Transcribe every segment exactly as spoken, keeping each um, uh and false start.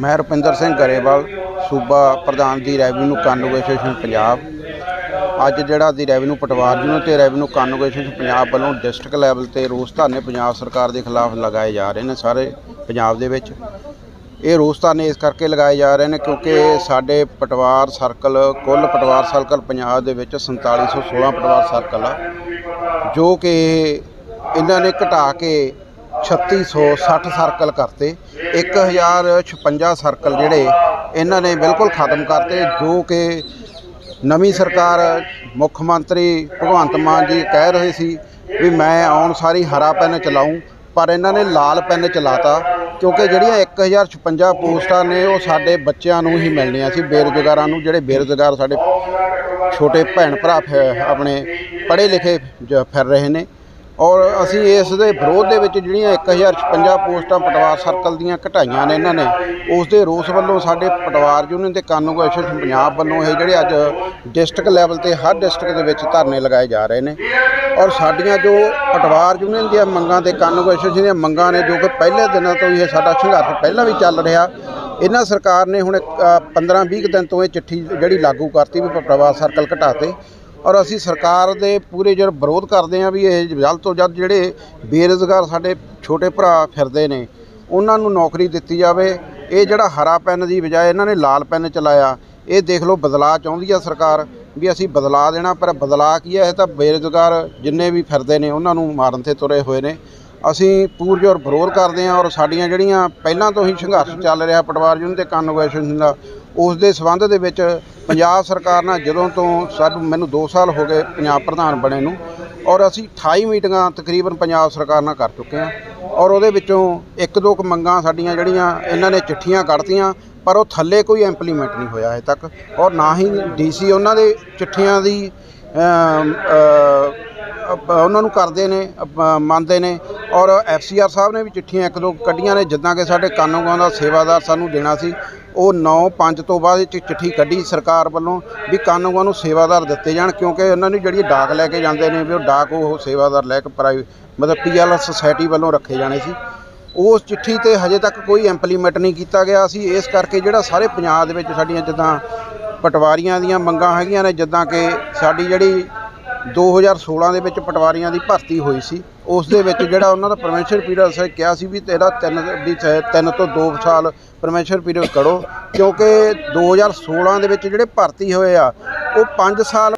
मैं रुपिंदर सिंह गरेवाल सूबा प्रधान दी रैवन्यू कानून एसोसीएशन पंजाब। अज जिहड़ा दी रैवन्यू पटवार यूनियन ते रैवन्यू कानून एसोसीएशन पंजाब वालों डिस्ट्रिक्ट लैवल ते रोस धरने पंजाब सरकार के खिलाफ लगाए जा रहे हैं। सारे पंजाब दे विच ये रोस धरने इस करके लगाए जा रहे हैं क्योंकि साडे पटवार सर्कल कुल पटवार सर्कल पंजाब दे विच संताली सौ सोलह पटवार सर्कल आ, जो कि इन्हां ने घटा के छत्ती सौ सठ सर्कल करते। एक हज़ार छपंजा सर्कल जिहड़े इन्हां ने बिल्कुल खत्म करते, जो कि नवीं सरकार मुख मंत्री भगवंत मान जी कह रहे सी भी मैं आउण सारी हरा पैन चलाऊँ, पर इन्हां ने लाल पैन चलाता क्योंकि जिहड़ियां एक हज़ार छपंजा पोस्टां ने वो साडे बच्चिआं नूं ही मिलणियां सी, बेरोजगारां नूं। जिहड़े बेरोजगार साडे छोटे भैन भरा अपने पढ़े लिखे फिर रहे ने, और असी इस दे विरोध दे विच जिहड़ियां एक हज़ार छपंजा पोस्टां पटवार सर्कल दीयां घटाईआं ने इन्हां ने, उस दे रोस वल्लों साडे पटवार यूनियन ते कानून एसोसीएशन पंजाब वल्लों ये जिहड़े अज डिस्ट्रिक्ट लैवल ते हर डिस्ट्रिक्ट दे विच धरने लगाए जा रहे हैं। और साडियां जो पटवार यूनियन दीयां मंगां ते कानून एसोसीएशन दीयां मंगां ने, जो कि पहले दिनों तो ये साडा संघर्ष पहलां भी चल रहा, इन्हां सरकार ने हुण पंद्रह बीस दिन तो ये चिट्ठी जिहड़ी लागू करती भी पटवार सर्कल घटाते। और असी सरकार दे पूरे जो विरोध करते हैं भी ये जल्द तो जल्द जिहड़े बेरोजगार साडे छोटे भरा फिरदे ने उन्हां नूं नौकरी दित्ती जावे। ये जिहड़ा हरा पैन की बजाय इन्हां ने लाल पैन चलाया, ये देख लो बदलाव चाहुंदी है सरकार भी असी बदला देना, पर बदला की है तो बेरोजगार जिन्ने भी फिरदे ने उन्हां नूं मारन ते तुरे हुए ने। असी पूरजोर विरोध करते हैं और साडियां जिहड़ियां पहलां तो ही संघर्ष चल रहा पटवार यूनियन ते कानून एसोसीएशन दा, उस दे संबंध दे विच पंजाब सरकार नाल जदों तो सानूं मैनूं दो साल हो गए पंजाब प्रधान बने नूं, और असी अठाई मीटिंगां तकरीबन पंजाब सरकार नाल कर चुके हैं। और उहदे विचों एक दो मंगां साडियां जिहड़ियां इन्हां ने चिट्ठियां कढ़तियां, पर वो थल्ले कोई इंप्लीमेंट नहीं होया अजे तक, और ना ही डी सी उन्हां दे चिट्ठियां दी उन्हां नूं करदे ने मंनदे ने। और एफ सी आर साहब ने भी चिट्ठियां एक दो कढ़ियां ने, जिद्दां कि साडे कानून दा सेवादार सानूं देना सी, वो नौ पंज तो बाद चिट्ठी कढ़ी सरकार वालों भी कानून सेवादार दिते जाण, क्योंकि उन्होंने जी डाक लैके जाते हैं भी डाक वो सेवादार लैके प्राइवेट मतलब पी एल सोसाइटी वालों रखे जाने सी। उस चिट्ठी ते हजे तक कोई इंप्लीमेंट नहीं किया गया। असी इस करके जिहड़ा सारे पंजाब दे विच साडीआं जिद्दां पटवारियां दीआं मंगां हैगीआं ने, जिद्दां कि साडी जिहड़ी दो हज़ार सोलह दे विच पटवारियां दी भर्ती हुई सी, उस दे विच जिहड़ा उन्हां दा परमिशन पीरियड असें किहा सी भी तेरा तीन भी तीन तो दो साल परमिशन पीरियड करो, क्योंकि दो हज़ार सोलह दे विच जिहड़े भर्ती होए आ वो पाँच साल।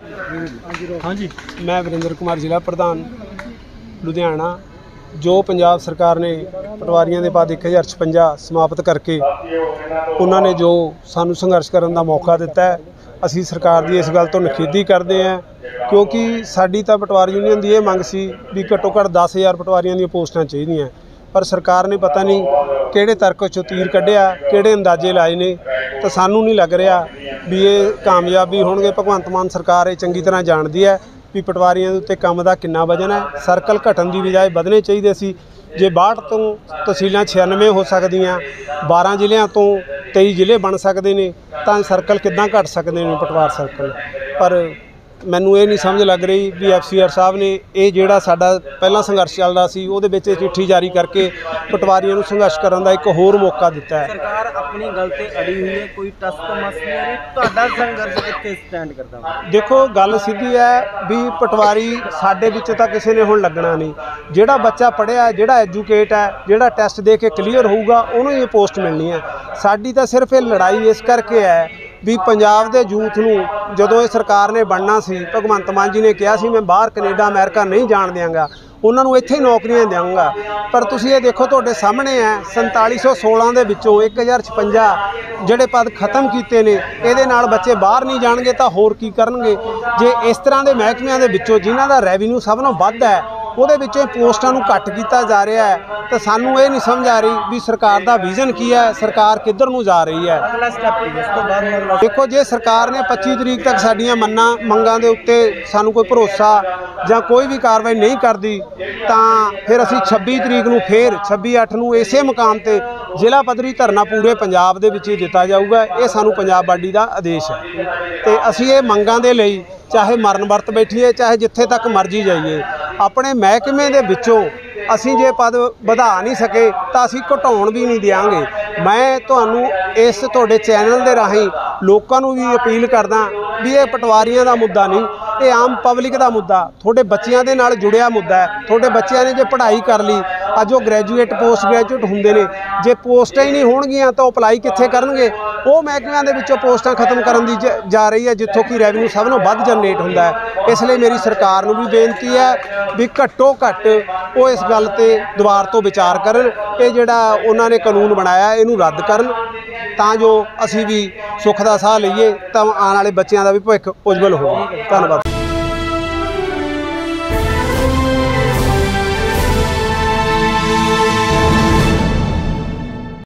हाँ जी, मैं वरिंदर कुमार जिला प्रधान लुधियाना। जो पंजाब सरकार ने पटवारियों के बाद एक हज़ार छपंजा समाप्त करके उन्होंने जो सानू संघर्ष करने का मौका दिता है, असी सरकार की इस गल तो निखेधी करते हैं, क्योंकि साडी तो पटवार यूनियन की यह मंग सी भी घट्टो घट्ट दस हज़ार पटवारियों दी पोस्टां चाहिए, पर सरकार ने पता नहीं किहड़े तर्क चों तीर कढ़िया, किहड़े अंदाजे लाए ने, तो सानू नहीं लग रहा भी ये कामयाबी होणगे। भगवंत मान सरकार ये चंगी तरह जानती है भी पटवारियों के उत्ते काम का कितना वजन है। सर्कल घटन की बजाय वधने चाहिए सी। जे बाहठ तो तहसीलां छियानवे हो सकदियां, बारह जिलों तो तेई जिले बन सकते हैं, तो सर्कल किद्दां घट सकते हैं पटवार सर्कल। पर मैनू ये नहीं समझ लग रही भी एफ सी आर साहब ने ये जिहड़ा साडा पहला संघर्ष चल रहा सी उहदे विच चिट्ठी जारी करके पटवारियों नूं संघर्ष करन दा एक होर मौका दिता है। सरकार अपनी गल ते अड़ी हुई है, कोई टस तो मस नहीं है, तुहाडा संघर्ष कित्थे स्टैंड करदा वा? देखो गल सीधी है भी पटवारी साडे विच तां किसी ने हुण लगना नहीं। जिहड़ा बच्चा पढ़िया, जिहड़ा एजुकेट है, जिहड़ा टैसट दे के क्लीयर होऊगा उहनूं ये पोस्ट मिलनी है। साडी तां सिर्फ ये लड़ाई इस करके है भी पंजाब दे यूथ नूं जदों ये सरकार ने बनना सी, भगवंत मान जी ने कहा सी मैं बाहर कनेडा अमेरिका नहीं जाण देंगा, उन्होंने इत्थे नौकरियां देंगा। पर तुसीं ये देखो तुहाडे सामने है संताली सौ सोलह दे विचों एक हज़ार छपंजा जिहड़े पद खत्म कीते ने, इहदे नाल बच्चे बाहर नहीं जाणगे तां होर की करनगे। जे इस तरह के महकमिਆਂ ਦੇ ਵਿੱਚੋਂ जिन्हां दा रैवन्यू सब नालों वध है ਉਹਦੇ ਵਿੱਚੋਂ पोस्टां नूं घट कीता जा रहा है, तो सानू ये नहीं समझ आ रही भी सरकार का विजन की है, सरकार किधर नूं जा रही है। अगला स्टैप की इस तो बाद देखो जे सरकार ने पच्ची तरीक तक साडियां मन्नां मंगां दे उत्ते सानू कोई भरोसा जां कोई भी कार्रवाई नहीं करती, तो फिर असीं छब्बी तरीक नूं फिर छब्बी अठ नूं इसे मुकाम ते जिला पद्धरी धरना पूरे पंजाब दे विच दिता जाऊगा। ये सानू पंजाब बाडी का आदेश है, तो असीं ये मंगां दे लई चाहे मरण वरत बैठीए, चाहे जिथे तक मर्जी जाइए, अपने महकमे दे विचों असीं जे पद वधा नहीं सके तो असीं घटाउण भी नहीं देंगे, ਮੈਂ ਤੁਹਾਨੂੰ ਇਸ ਤੁਹਾਡੇ ਚੈਨਲ ਦੇ ਰਾਹੀਂ ਲੋਕਾਂ ਨੂੰ ਵੀ ਅਪੀਲ ਕਰਦਾ ਵੀ ਇਹ ਪਟਵਾਰੀਆਂ ਦਾ ਮੁੱਦਾ ਨਹੀਂ, ਇਹ ਆਮ ਪਬਲਿਕ ਦਾ ਮੁੱਦਾ, ਤੁਹਾਡੇ ਬੱਚਿਆਂ ਦੇ ਨਾਲ ਜੁੜਿਆ ਮੁੱਦਾ ਹੈ। ਤੁਹਾਡੇ ਬੱਚਿਆਂ ਨੇ ਜੇ ਪੜ੍ਹਾਈ ਕਰ ਲਈ, ਅੱਜ ਉਹ ਗ੍ਰੈਜੂਏਟ ਪੋਸਟ ਗ੍ਰੈਜੂਏਟ ਹੁੰਦੇ ਨੇ, ਜੇ ਪੋਸਟਾਂ ਹੀ ਨਹੀਂ ਹੋਣਗੀਆਂ ਤਾਂ ਉਹ ਅਪਲਾਈ ਕਿੱਥੇ ਕਰਨਗੇ? ਉਹ ਮਹਿਕਮਿਆਂ ਦੇ ਵਿੱਚੋਂ ਪੋਸਟਾਂ ਖਤਮ ਕਰਨ ਦੀ ਜ- ਜਾ ਰਹੀ ਹੈ ਜਿੱਥੋਂ ਕਿ ਰੈਵਨਿਊ ਸਭ ਨਾਲੋਂ ਵੱਧ ਜਨਰੇਟ ਹੁੰਦਾ ਹੈ। ਇਸ ਲਈ ਮੇਰੀ ਸਰਕਾਰ ਨੂੰ ਵੀ ਬੇਨਤੀ ਹੈ ਵੀ ਘੱਟੋ ਘੱਟ ਉਹ ਇਸ ਗੱਲ ਤੇ ਦੁਬਾਰਾ ਤੋਂ ਵਿਚਾਰ ਕਰਨ। ਇਹ ਜਿਹੜਾ ਉਹਨਾਂ ਨੇ ਕਾਨੂੰਨ ਬਣਾਇਆ ਇਹਨੂੰ ਰੱਦ ਕਰਨ ਤਾਂ ਜੋ ਅਸੀਂ ਵੀ ਸੁੱਖ ਦਾ ਸਾਹ ਲਈਏ, ਤਾਂ ਆਉਣ ਵਾਲੇ ਬੱਚਿਆਂ ਦਾ ਵੀ ਭਵਿੱਖ ਉਜਵਲ ਹੋਵੇ। ਧੰਨਵਾਦ।